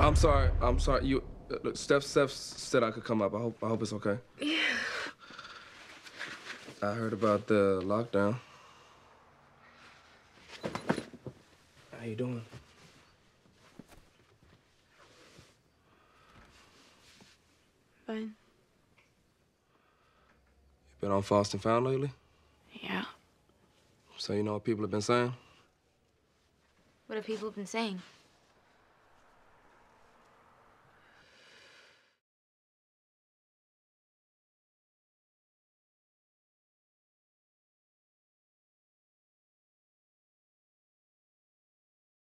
I'm sorry. I'm sorry. You, look, Steph said I could come up. I hope it's okay. Yeah. I heard about the lockdown. How you doing? Fine. You been on Lost and Found lately? Yeah. So you know what people have been saying? What have people been saying?